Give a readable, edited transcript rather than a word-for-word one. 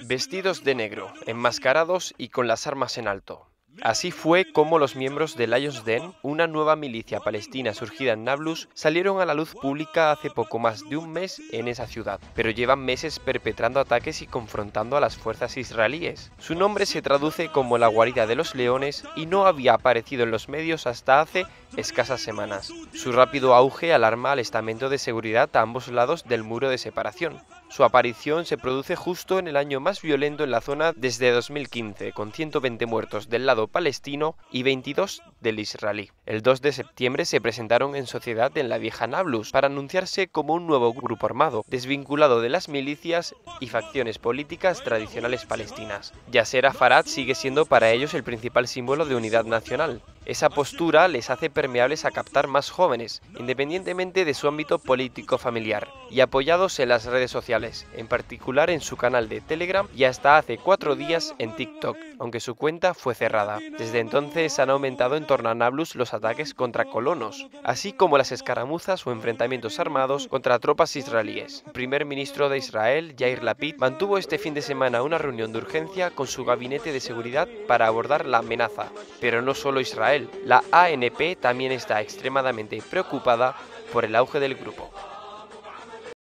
vestidos de negro, enmascarados y con las armas en alto. Así fue como los miembros de Lions Den, una nueva milicia palestina surgida en Nablus, salieron a la luz pública hace poco más de un mes en esa ciudad, pero llevan meses perpetrando ataques y confrontando a las fuerzas israelíes. Su nombre se traduce como la guarida de los leones y no había aparecido en los medios hasta hace escasas semanas. Su rápido auge alarma al estamento de seguridad a ambos lados del muro de separación. Su aparición se produce justo en el año más violento en la zona desde 2015, con 120 muertos del lado palestino y 22 del israelí. El 2 de septiembre se presentaron en sociedad en la vieja Nablus para anunciarse como un nuevo grupo armado, desvinculado de las milicias y facciones políticas tradicionales palestinas. Yasser Arafat sigue siendo para ellos el principal símbolo de unidad nacional. Esa postura les hace permeables a captar más jóvenes, independientemente de su ámbito político familiar, y apoyados en las redes sociales, en particular en su canal de Telegram y hasta hace 4 días en TikTok, aunque su cuenta fue cerrada. Desde entonces han aumentado en torno a Nablus los ataques contra colonos, así como las escaramuzas o enfrentamientos armados contra tropas israelíes. El primer ministro de Israel, Yair Lapid, mantuvo este fin de semana una reunión de urgencia con su gabinete de seguridad para abordar la amenaza, pero no solo Israel. La ANP también está extremadamente preocupada por el auge del grupo.